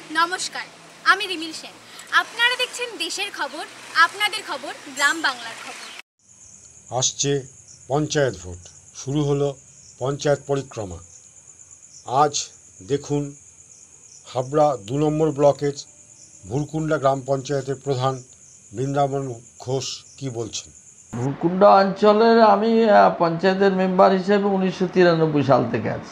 নমস্কার, আমি রিমিল সেন। আপনারা দেখছেন দেশের খবর, আপনাদের খবর, গ্রাম বাংলার খবর। আসছে পঞ্চায়েত ভোট, শুরু হলো পঞ্চায়েত পরিক্রমা। আজ দেখুন হাবড়া 2 নম্বর ব্লকের ভুরকুন্ডা গ্রাম পঞ্চায়েতের প্রধান বৃন্দাবন ঘোষ কি বলছেন। ভুরকুন্ডা অঞ্চলের আমি পঞ্চায়েতের মেম্বার হিসেবে 1993 সাল থেকে আছি।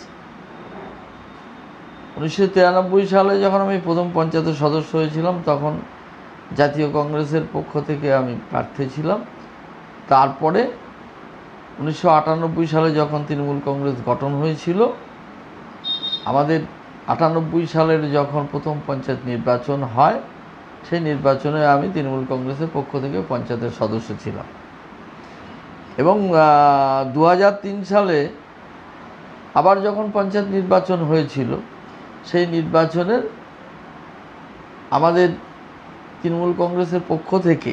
1993 সালে যখন আমি প্রথম পঞ্চায়েতের সদস্য হয়েছিলাম তখন জাতীয় কংগ্রেসের পক্ষ থেকে আমি প্রার্থী ছিলাম। তারপরে 1998 সালে যখন তৃণমূল কংগ্রেস গঠন হয়েছিল, আমাদের 98 সালের যখন প্রথম পঞ্চায়েত নির্বাচন হয়, সেই নির্বাচনে আমি তৃণমূল কংগ্রেসের পক্ষ থেকে পঞ্চায়েতের সদস্য ছিলাম। এবং 2003 সালে আবার যখন পঞ্চায়েত নির্বাচন হয়েছিল, সেই নির্বাচনের আমাদের তৃণমূল কংগ্রেসের পক্ষ থেকে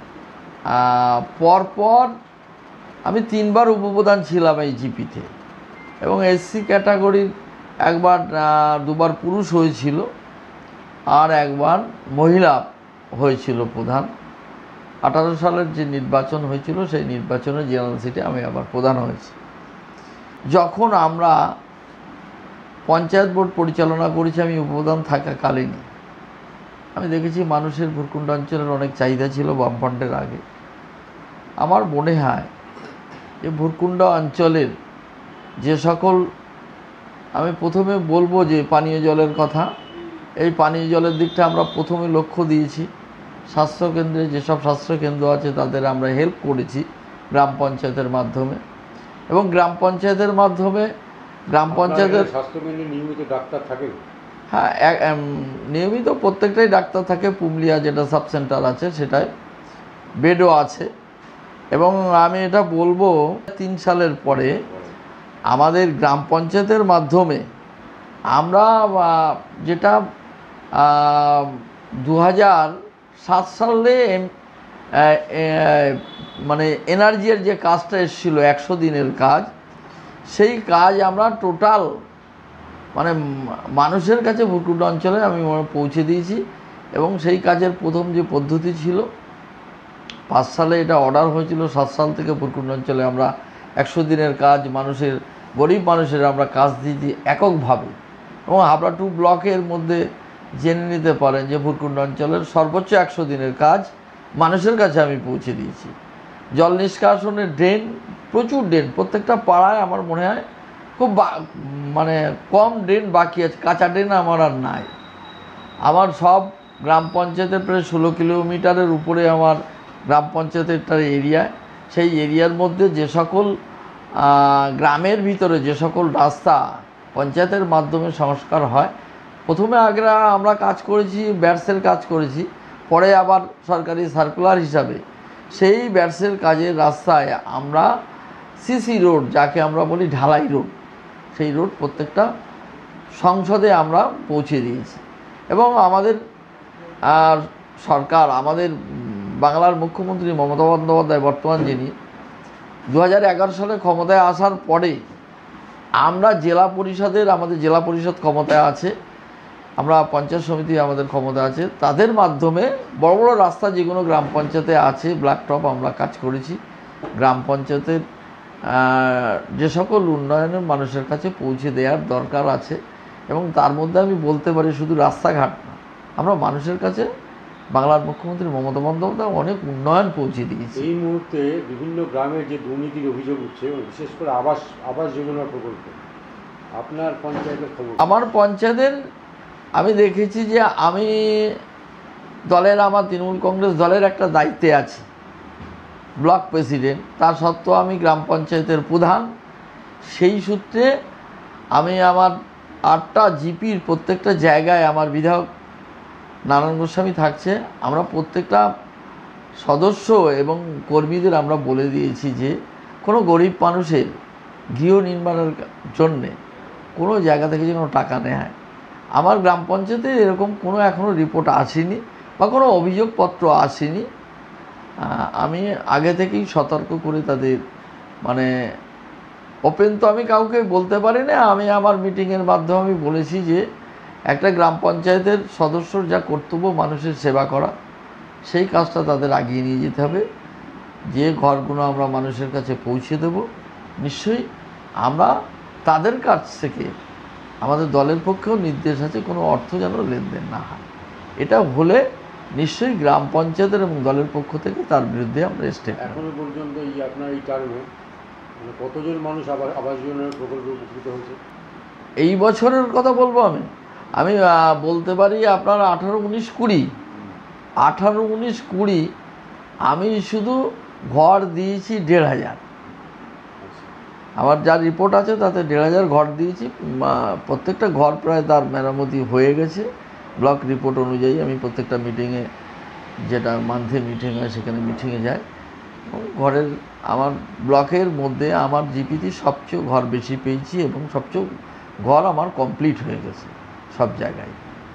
পরপর আমি 3বার উপপ্রধান ছিলাম এই জিপিতে। এবং এসসি ক্যাটাগরির একবার 2বার পুরুষ হয়েছিল, আর একবার মহিলা হয়েছিল প্রধান। 18 সালের যে নির্বাচন হয়েছিল সেই নির্বাচনের জেনারেল সিটে আমি আবার প্রধান হয়েছি। যখন আমরা পঞ্চায়েত বোর্ড পরিচালনা করেছি, আমি উপপ্রধান থাকাকালীন আমি দেখেছি মানুষের ভুরকুন্ডা অঞ্চলের অনেক চাহিদা ছিল বামফ্রন্টের আগে। আমার মনে হয় যে ভুরকুন্ডা অঞ্চলের যে সকল, আমি প্রথমে বলবো যে পানীয় জলের কথা। এই পানীয় জলের দিকটা আমরা প্রথমে লক্ষ্য দিয়েছি। স্বাস্থ্যকেন্দ্রে যেসব স্বাস্থ্যকেন্দ্র আছে তাদের আমরা হেল্প করেছি গ্রাম পঞ্চায়েতের মাধ্যমে। এবং গ্রাম পঞ্চায়েতের মাধ্যমে গ্রাম পঞ্চায়েতের স্বাস্থ্যকেন্দ্রে নিয়মিত ডাক্তার থাকে? হ্যাঁ, নিয়মিত প্রত্যেকটাই ডাক্তার থাকে। পুমলিয়া যেটা সাব সেন্টার আছে সেটাই বেডও আছে। এবং আমি এটা বলবো 3 সালের পরে আমাদের গ্রাম পঞ্চায়েতের মাধ্যমে আমরা যেটা 2007 সালে মানে এনার্জির যে কাজটা এসেছিল 100 দিনের কাজ, সেই কাজ আমরা টোটাল মানে মানুষের কাছে ভুরকুন্ডা অঞ্চলে আমি পৌঁছে দিয়েছি। এবং সেই কাজের প্রথম যে পদ্ধতি ছিল, 5 সালে এটা অর্ডার হয়েছিল, 7 সাল থেকে ভুরকুন্ডা অঞ্চলে আমরা 100 দিনের কাজ মানুষের, গরিব মানুষের আমরা কাজ দিয়েছি এককভাবে। এবং হাবড়া 2 ব্লকের মধ্যে জেনে নিতে পারেন যে ভুরকুন্ডা অঞ্চলের সর্বোচ্চ 100 দিনের কাজ মানুষের কাছে আমি পৌঁছে দিয়েছি। জল নিষ্কাশনের ড্রেন, প্রচুর ড্রেন, প্রত্যেকটা পাড়ায় আমার মনে হয় খুব মানে কম ড্রেন বাকি আছে, কাঁচা ড্রেন আমার আর নাই। আমার সব গ্রাম পঞ্চায়েতের প্রায় 16 কিলোমিটারের উপরে আমার গ্রাম পঞ্চায়েতের এরিয়ায়, সেই এরিয়ার মধ্যে যে সকল গ্রামের ভিতরে যে সকল রাস্তা পঞ্চায়েতের মাধ্যমে সংস্কার হয়, প্রথমে আমরা কাজ করেছি, ব্যাটসের কাজ করেছি, পরে আবার সরকারি সার্কুলার হিসাবে সেই ব্যাটসের কাজের রাস্তায় আমরা সিসি রোড, যাকে আমরা বলি ঢালাই রোড, সেই রোড প্রত্যেকটা সংসদে আমরা পৌঁছে দিয়েছি। এবং আমাদের সরকার, আমাদের বাংলার মুখ্যমন্ত্রী মমতা বন্দ্যোপাধ্যায় বর্তমান যিনি, 2011 সালে ক্ষমতায় আসার পরে আমরা জেলা পরিষদের, আমাদের জেলা পরিষদ ক্ষমতায় আছে, আমরা পঞ্চায়েত সমিতি আমাদের ক্ষমতা আছে, তাদের মাধ্যমে বড় বড় রাস্তা যেগুলো গ্রাম পঞ্চায়েতে আছে, ব্ল্যাক টপ আমরা কাজ করেছি। গ্রাম পঞ্চায়েতের যে সকল উন্নয়নের মানুষের কাছে পৌঁছে দেওয়ার দরকার আছে, এবং তার মধ্যে আমি বলতে পারি শুধু রাস্তাঘাট না, আমরা মানুষের কাছে বাংলার মুখ্যমন্ত্রী মমতা বন্দ্যোপাধ্যায় অনেক উন্নয়ন পৌঁছে দিয়েছি। এই মুহূর্তে বিভিন্ন গ্রামের যে দুর্নীতির অভিযোগ উঠছে, বিশেষ করে আবাস যোজনা প্রকল্প, আপনার পঞ্চায়েতের খবর? আমার পঞ্চায়েতের আমি দেখেছি যে আমি আমার তৃণমূল কংগ্রেস দলের একটা দায়িত্বে আছি, ব্লক প্রেসিডেন্ট, তার সত্ত্বেও আমি গ্রাম পঞ্চায়েতের প্রধান। সেই সূত্রে আমি আমার 8টা জিপির প্রত্যেকটা জায়গায় আমার বিধায়ক নারায়ণ গোস্বামী থাকছে। আমরা প্রত্যেকটা সদস্য এবং কর্মীদের আমরা বলে দিয়েছি যে কোনো গরিব মানুষের গৃহ নির্মাণের জন্যে কোনো জায়গা থেকে যেন টাকা নেয়। আমার গ্রাম পঞ্চায়েতে এরকম কোনো এখনও রিপোর্ট আসেনি বা কোনো অভিযোগপত্র আসেনি। আমি আগে থেকেই সতর্ক করে তাদের মানে ওপেন তো আমি কাউকে বলতে পারি না, আমি আমার মিটিংয়ের মাধ্যমে আমি বলেছি যে একটা গ্রাম পঞ্চায়েতের সদস্যর যা কর্তব্য মানুষের সেবা করা, সেই কাজটা তাদের আগিয়ে নিয়ে যেতে হবে। যে ঘরগুলো আমরা মানুষের কাছে পৌঁছে দেব, নিশ্চয়ই আমরা তাদের কাছ থেকে, আমাদের দলের পক্ষেও নির্দেশ আছে কোনো অর্থ যেন লেনদেন না হয়। এটা হলে নিশ্চয়ই গ্রাম পঞ্চায়েতের এবং দলের পক্ষ থেকে তার বিরুদ্ধে আমরা স্টেপ নেব। এখনো পর্যন্ত আপনার এই টার্মে কতজন মানুষ আবাস যোজনার প্রকল্পে উপকৃত হয়েছে? এই বছরের কথা বলবো আমি আমি বলতে পারি আপনার 18-19-20 18-19-20 আমি শুধু ঘর দিয়েছি 1500। আমার যা রিপোর্ট আছে তাতে 1500 ঘর দিয়েছি। প্রত্যেকটা ঘর প্রায় তার মেরামতি হয়ে গেছে ব্লক রিপোর্ট অনুযায়ী। আমি প্রত্যেকটা মিটিংয়ে, যেটা মান্থলি মিটিং হয় সেখানে মিটিংয়ে যাই, এবং ঘরের আমার ব্লকের মধ্যে আমার জিপিতে সবচেয়ে ঘর বেশি পেয়েছি এবং সবচেয়ে ঘর আমার কমপ্লিট হয়ে গেছে সব জায়গায়।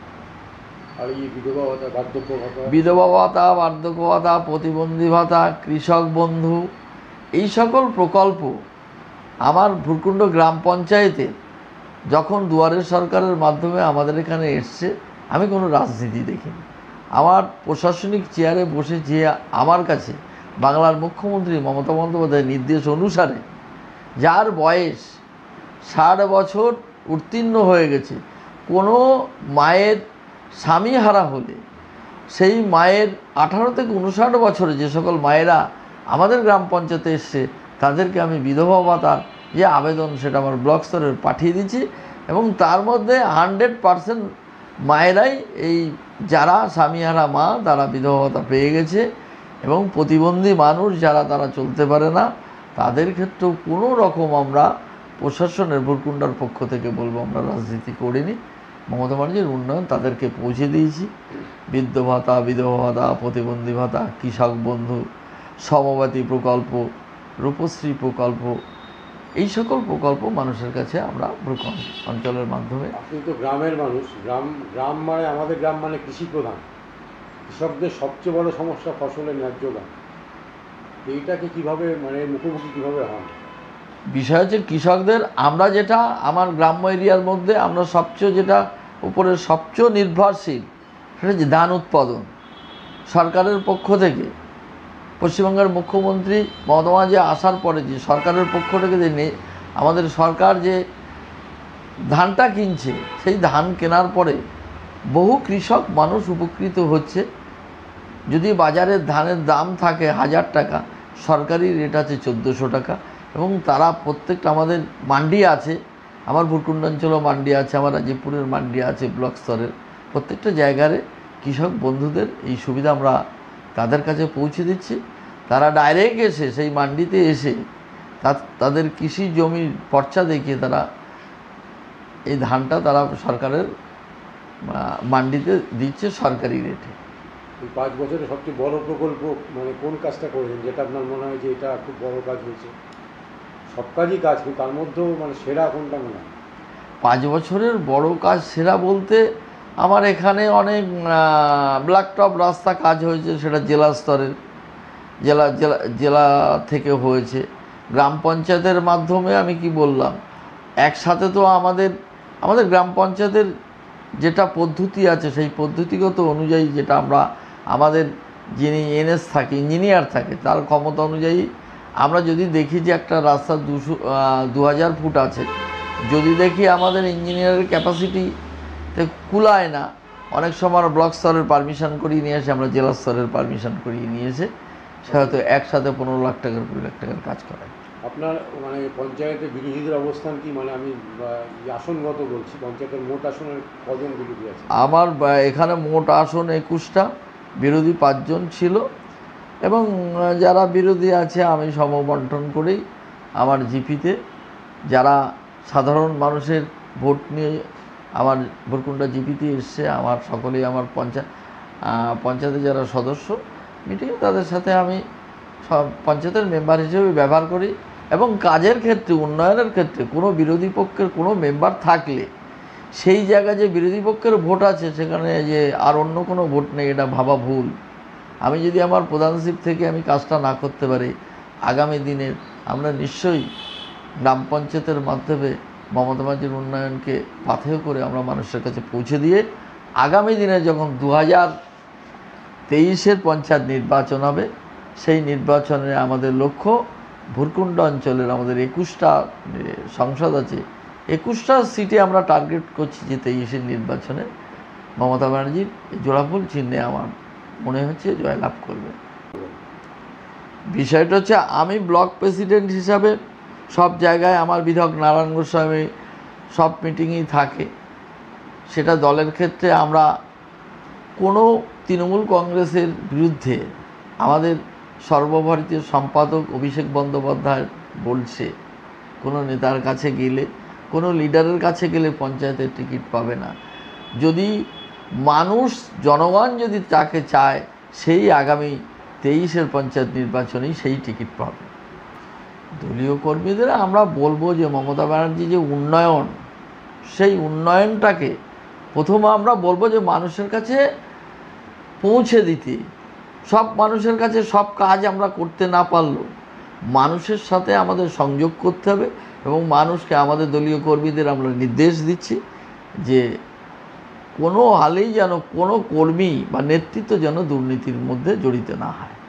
আর এই বিধবা ভাতা, বার্ধক্য ভাতা, বিধবা ভাতা, বার্ধক্য ভাতা, প্রতিবন্ধী ভাতা, কৃষক বন্ধু, এই সকল প্রকল্প আমার ভুরকুণ্ড গ্রাম পঞ্চায়েতে যখন দুয়ারের সরকারের মাধ্যমে আমাদের এখানে এসছে, আমি কোনো রাজনীতি দেখিনি। আমার প্রশাসনিক চেয়ারে বসে যে আমার কাছে বাংলার মুখ্যমন্ত্রী মমতা বন্দ্যোপাধ্যায়ের নির্দেশ অনুসারে, যার বয়স 60 বছর উত্তীর্ণ হয়ে গেছে, কোনো মায়ের স্বামী হারা হলে সেই মায়ের 18 থেকে 59 বছরে যে সকল মায়েরা আমাদের গ্রাম পঞ্চায়েতে এসছে, তাদেরকে আমি বিধবা ভাতার যে আবেদন সেটা আমার ব্লক স্তরে পাঠিয়ে দিচ্ছি। এবং তার মধ্যে 100% মায়েরাই, এই যারা স্বামীহারা মা, তারা বিধবা ভাতা পেয়ে গেছে। এবং প্রতিবন্ধী মানুষ যারা, তারা চলতে পারে না, তাদের ক্ষেত্রেও কোনো রকম আমরা প্রশাসনের ভুরকুণ্ডার পক্ষ থেকে বলবো আমরা রাজনীতি করিনি। মমতা ব্যানার্জির উন্নয়ন তাদেরকে পৌঁছে দিয়েছি। বৃদ্ধ ভাতা, বিধবা ভাতা, প্রতিবন্ধী ভাতা, কৃষক বন্ধু, সমবাতি প্রকল্প, রূপশ্রী প্রকল্প, এই সকল প্রকল্প মানুষের কাছে আমরা ভূখণ্ড অঞ্চলের মাধ্যমে। আপনি তো গ্রামের মানুষ, গ্রাম মানে আমাদের গ্রাম মানে কৃষি প্রধান। কৃষকদের সবচেয়ে বড় সমস্যা ফসলের ন্যায্য দাম। এইটাকে কীভাবে মুখোমুখি কীভাবে হন? বিষয় হচ্ছে কৃষকদের, আমরা যেটা আমার গ্রাম্য এরিয়ার মধ্যে আমরা সবচেয়ে যেটা উপরে সবচেয়ে নির্ভরশীল, সেটা হচ্ছে ধান উৎপাদন। সরকারের পক্ষ থেকে, পশ্চিমবঙ্গের মুখ্যমন্ত্রী মমতা ব্যানার্জি আসার পরে যে সরকারের পক্ষ থেকে যে আমাদের সরকার যে ধানটা কিনছে, সেই ধান কেনার পরে বহু কৃষক মানুষ উপকৃত হচ্ছে। যদি বাজারে ধানের দাম থাকে 1000 টাকা, সরকারি রেট আছে 1400 টাকা। এবং তারা প্রত্যেকটা, আমাদের মান্ডি আছে, আমার ভুরকুণ্ড অঞ্চলেও মান্ডি আছে, আমার রাজীবপুরের মান্ডি আছে ব্লক স্তরের, প্রত্যেকটা জায়গায় কৃষক বন্ধুদের এই সুবিধা আমরা তাদের কাছে পৌঁছে দিচ্ছি। তারা ডাইরেক্ট এসে সেই মান্ডিতে এসে তাদের কৃষি জমির পর্চা দেখিয়ে তারা এই ধানটা তারা সরকারের মান্ডিতে দিচ্ছে সরকারি রেটে। এই 5 বছরে সবচেয়ে বড় প্রকল্প কোন কাজটা করেছেন, যেটা আপনার মনে হয় যে এটা খুব বড় কাজ হয়েছে? সব কাজই কাজ, কিন্তু তার মধ্যেও সেরা কোনটা মনে হয়? 5 বছরের বড় কাজ সেরা বলতে আমার এখানে অনেক ব্ল্যাক টপ রাস্তা কাজ হয়েছে, সেটা জেলা স্তরের, জেলা থেকে হয়েছে। গ্রাম পঞ্চায়েতের মাধ্যমে আমি কি বললাম, একসাথে তো আমাদের গ্রাম পঞ্চায়েতের যেটা পদ্ধতি আছে, সেই পদ্ধতিগত অনুযায়ী যেটা আমরা, আমাদের যিনি এনএস থাকে, ইঞ্জিনিয়ার থাকে, তার ক্ষমতা অনুযায়ী আমরা যদি দেখি যে একটা রাস্তা 2000 ফুট আছে, যদি দেখি আমাদের ইঞ্জিনিয়ারের ক্যাপাসিটিতে কুলায় না, অনেক সময় ব্লক স্তরের পারমিশন করিয়ে নিয়ে আসে, আমরা জেলা স্তরের পারমিশন করিয়ে নিয়ে এসে সে হয়তো একসাথে 15 লাখ টাকার 20 লাখ টাকার কাজ করায়। আপনার পঞ্চায়েতে বিরোধীদের অবস্থান কি? আমি আসনগত বলছি, পঞ্চায়েতের মোট আসনের কজন বিরোধী আছে? আমার এখানে মোট আসন 21টা, বিরোধী 5 জন ছিল। এবং যারা বিরোধী আছে আমি সমবন্টন করেই আমার জিপিতে, যারা সাধারণ মানুষের ভোট নিয়ে আমার ভুরকুণ্ডা জিপিতে এসছে, আমার সকলেই আমার পঞ্চায়েতে যারা সদস্য মিটিংয়ে, তাদের সাথে আমি সব পঞ্চায়েতের মেম্বার হিসেবে ব্যবহার করি। এবং কাজের ক্ষেত্রে, উন্নয়নের ক্ষেত্রে কোনো বিরোধী পক্ষের কোনো মেম্বার থাকলে সেই জায়গায় যে বিরোধী পক্ষের ভোট আছে, সেখানে যে আর অন্য কোনো ভোট নেই, এটা ভাবা ভুল। আমি যদি আমার প্রধানশিপ থেকে আমি কাজটা না করতে পারি, আগামী দিনে আমরা নিশ্চয়ই গ্রাম পঞ্চায়েতের মাধ্যমে মমতা ব্যানার্জির উন্নয়নকে পাথেয় করে আমরা মানুষের কাছে পৌঁছে দিয়ে আগামী দিনে যখন 2023-এর পঞ্চায়েত নির্বাচন হবে, সেই নির্বাচনে আমাদের লক্ষ্য ভুরকুণ্ড অঞ্চলের আমাদের 21টা সংসদ আছে, 21টা সিটে আমরা টার্গেট করছি যে 23-এর নির্বাচনে মমতা ব্যানার্জির জোড়াফুল চিহ্নে আমার মনে হচ্ছে জয়লাভ করবে। বিষয়টা হচ্ছে আমি ব্লক প্রেসিডেন্ট হিসাবে সব জায়গায় আমার বিধায়ক নারায়ণ গোস্বামী সব মিটিংই থাকে। সেটা দলের ক্ষেত্রে আমরা কোনো তৃণমূল কংগ্রেসের বিরুদ্ধে আমাদের সর্বভারতীয় সম্পাদক অভিষেক বন্দ্যোপাধ্যায় বলছে কোনো নেতার কাছে গেলে, কোনো লিডারের কাছে গেলে পঞ্চায়েতের টিকিট পাবে না। যদি মানুষ জনগণ যদি তাকে চায়, সেই আগামী 23-এর পঞ্চায়েত নির্বাচনেই সেই টিকিট পাবে। দলীয় কর্মীদের আমরা বলবো যে মমতা ব্যানার্জি যে উন্নয়ন, সেই উন্নয়নটাকে প্রথমে আমরা বলবো যে মানুষের কাছে পৌঁছে দিতে। সব মানুষের কাছে সব কাজ আমরা করতে না পারলেও মানুষের সাথে আমাদের সংযোগ করতে হবে এবং মানুষকে, আমাদের দলীয় কর্মীদের আমরা নির্দেশ দিচ্ছি যে কোনো হালেই যেন কোনো কর্মী বা নেতৃত্ব যেন দুর্নীতির মধ্যে জড়িত না হয়।